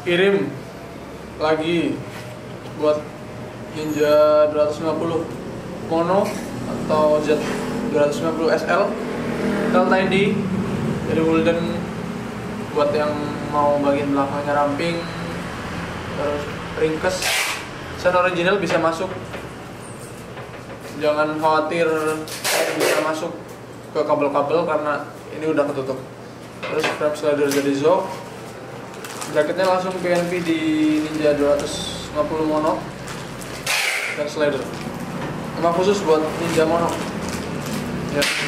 kirim lagi buat Ninja 250 Mono atau Z 250 SL Tel Tidy dari Holden buat yang mau bagian belakangnya ramping, terus ringkes. Sen original bisa masuk, jangan khawatir bisa masuk ke kabel-kabel karena ini udah ketutup. Terus frame slider jadi Zo, bracketnya langsung PNP di Ninja 250 Mono dan slider, emang khusus buat Ninja Mono ya.